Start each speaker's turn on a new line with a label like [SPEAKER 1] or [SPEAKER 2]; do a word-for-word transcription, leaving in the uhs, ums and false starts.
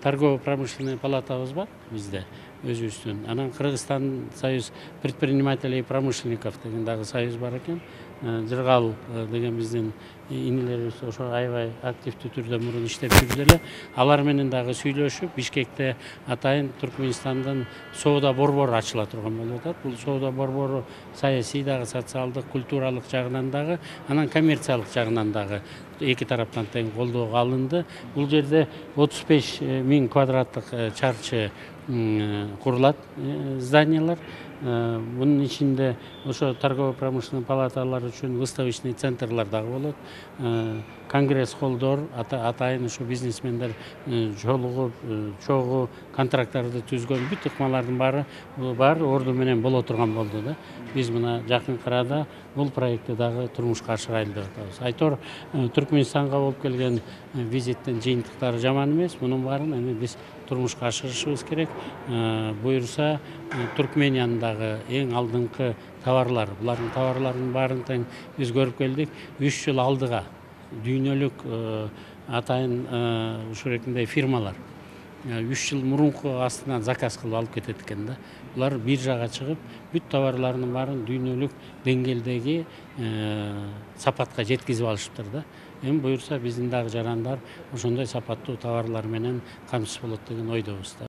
[SPEAKER 1] торгово-промышленный палатабыз бар бизде өзүбүздүн. Анан Кыргызстан союз предпринимателей и промышленников деген дагы союз бар экен. Жыргал деген биздин инилерибиз ошо аябай активдүү түрдө мурун иштеп жүрдү эле. Алар менен дагы сүйлөшүп, Бишкекте атайын Түркмөнстандын соода борбору ачыла турган болуп атат. Бул соода борбору саясий дагы, социалдык, культуралык жагынан дагы, анан коммерциялык жагынан дагы эки тараптан тең колдоого алынды. Бул жерде отуз беш миң квадраттык чарчы курулат зданиялар. Bunun içinde ошо торгово-промышленный палаталар үчүн выставочный центрлар дагы болот. Конгресс холдор, атайын ошо бизнесмендер жолугуп, чогуу контракттарды түзгөн бүт ыкмалардын баары бар орду менен боло турган болду да. Биз мына жакын арада бул проектти дагы турмушка ашырайлы деп атабыз. Айтор Түркмөнстанга болуп келген визиттин жыйынтыктары жаман эмес. Мунун баарын эми биз турмушка ашырышыбыз керек. Буюрса Түркмениянын эң алдыңкы товарлар, булардын товарларынын баарын тең биз көрүп келдик. үч жыл алдыга дүйнөлүк атайын ушурекиндей фирмалар үч жыл мурунку астынан заказ кылып алып кетет экен да. Булар биржага чыгып, бүт товарларынын баарын дүйнөлүк деңгээлдеги сапатка жеткизип алышыптыр да. Эми буюрса биздин дагы жарандар ошондой сапаттуу товарлар менен камсыз болот деген ойдобуз да.